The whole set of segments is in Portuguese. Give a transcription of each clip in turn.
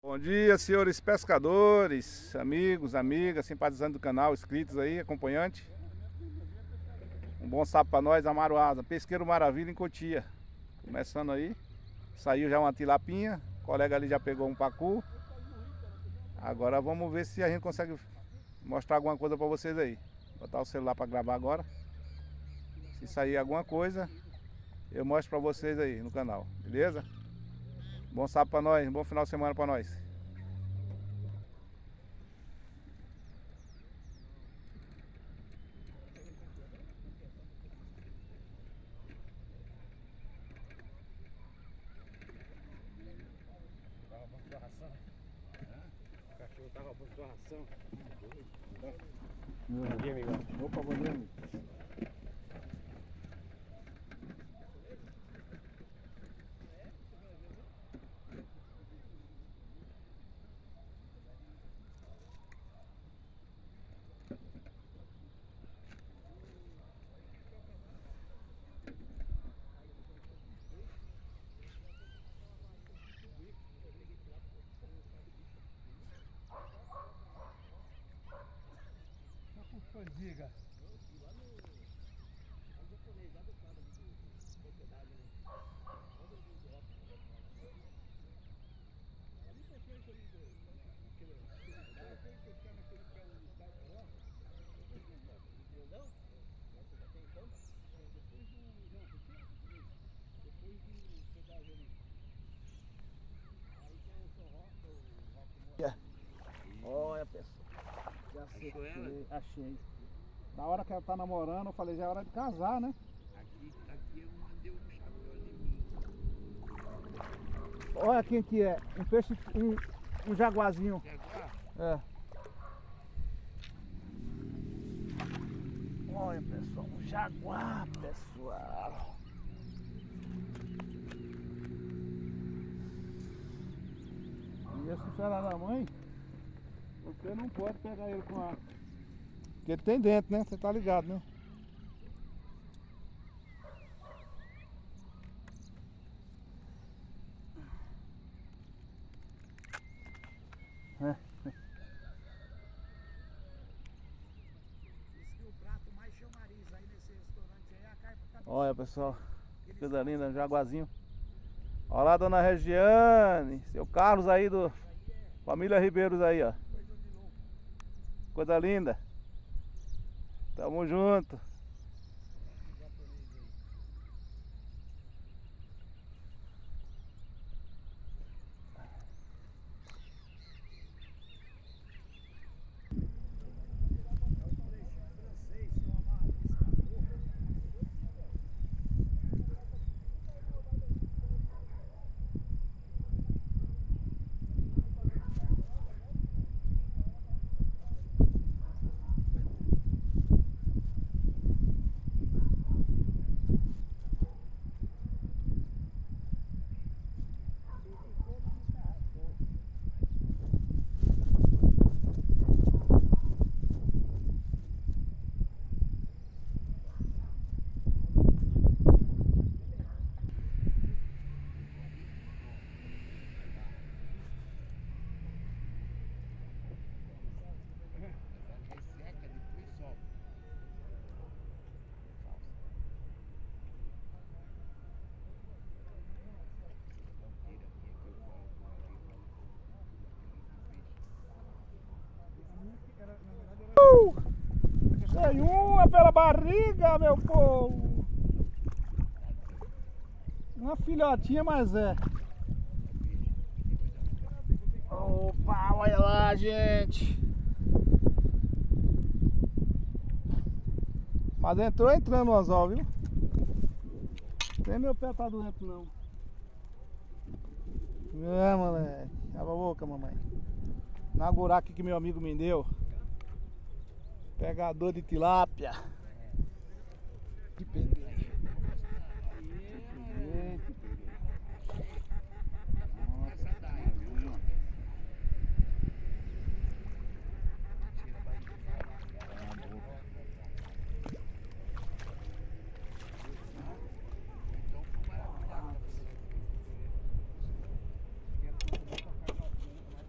Bom dia, senhores pescadores, amigos, amigas, simpatizantes do canal, inscritos aí, acompanhantes. Um bom sábado para nós, Amaruasa, Pesqueiro Maravilha em Cotia. Começando aí, saiu já uma tilapinha, o colega ali já pegou um pacu. Agora vamos ver se a gente consegue mostrar alguma coisa para vocês aí. Vou botar o celular para gravar agora. Se sair alguma coisa, eu mostro para vocês aí no canal, beleza? Bom sábado para nós, bom final de semana para nós. O cachorro tava roubando sua ração. Bom dia, amigão. Opa, bom dia, amigo. Diga. Olha, pessoal. Já acertei, achei. Na hora que ela tá namorando, eu falei, já é hora de casar, né? Aqui eu mandei um chapéu de mim. Olha quem que é. Um peixe, um jaguarzinho. Jaguar? É. Olha, pessoal, um jaguar, pessoal. E esse fera da mãe, você não pode pegar ele com a... Porque ele tem dentro, né? Você tá ligado, né? Diz que o prato mais chamariz aí nesse restaurante aí é a carpa cabeça. Olha, pessoal, que coisa linda, um jaguarzinho. Olha lá, dona Regiane, seu Carlos aí do Família Ribeiros aí, ó. Coisa de louco. Coisa linda. Tamo junto. Japonês aí. Francês, seu amado, escapou. Resseca, depois sobe. Tem uma pela barriga, meu povo. Uma filhotinha, mas é. Opa, olha lá, gente. Mas entrando o anzol, viu? Nem meu pé tá doendo, não. É, moleque. Abre a boca, mamãe. Na buraco que meu amigo me deu. Pegador de tilápia. Que peguei. Que peguei. Essa daí, viu? Tira a barriguinha. Então, foi maravilhoso.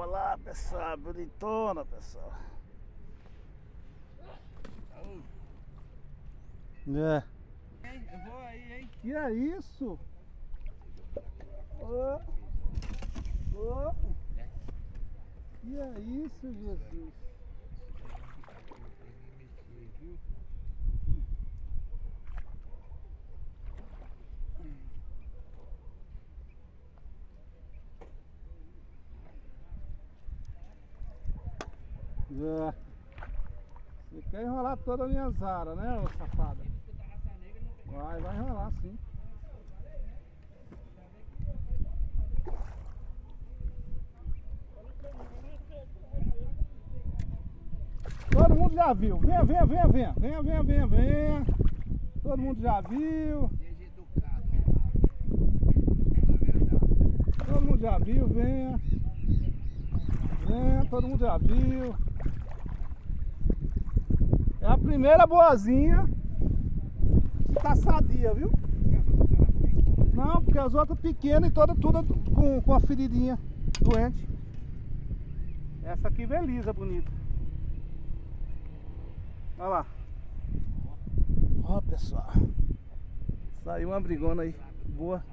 Olha lá, pessoal, bonitona, pessoal. É. Eu vou aí, hein? Que é isso? Oh. Oh. Que é isso, Jesus? É. Você quer enrolar toda a minha zara, né, ô safada? Vai enrolar sim. Todo mundo já viu. Venha. Todo mundo já viu. Seja educado. Todo mundo já viu, venha. Todo mundo já viu. É a primeira boazinha que tá sadia, viu? Não, porque as outras pequenas e todas tudo com a feridinha doente. Essa aqui vem lisa, bonita. Olha lá. Ó, pessoal. Saiu uma brigona aí. Boa.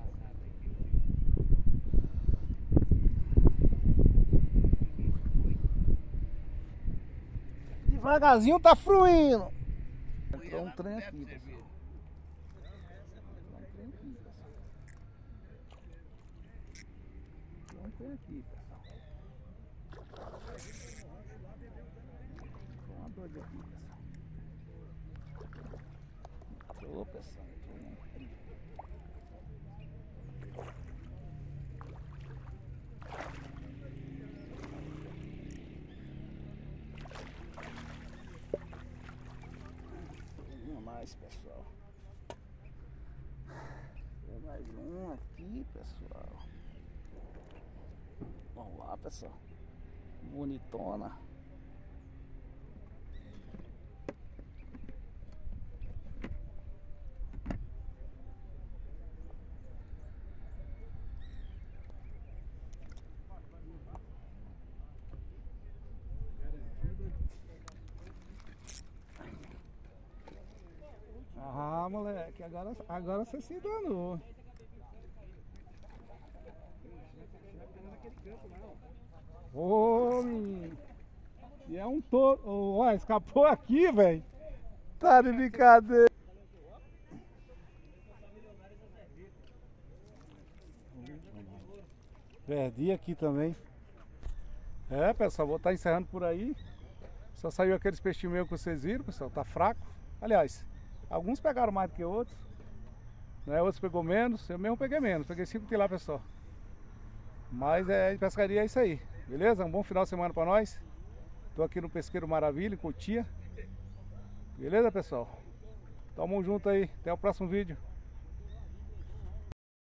Devagarzinho tá fruindo. Entrou um trem aqui, pessoal. Entrou um trem aqui, pessoal. Entrou uma doida aqui, pessoal. Entrou, pessoal. Mais, pessoal. Tem mais um aqui, pessoal. Vamos lá, pessoal. Bonitona. Ah, moleque, agora você se danou. Ô, menino. E é um touro. Ó, escapou aqui, velho. Tá de brincadeira. Perdi aqui também. É, pessoal, vou estar encerrando por aí. Só saiu aqueles peixinhos meus que vocês viram, pessoal. Tá fraco. Aliás, alguns pegaram mais do que outros, né? Outros pegou menos, eu mesmo peguei menos, peguei 5 tilápias só. Mas de pescaria é isso aí, beleza? Um bom final de semana pra nós. Tô aqui no Pesqueiro Maravilha, em Cotia. Beleza, pessoal? Tamo junto aí, até o próximo vídeo.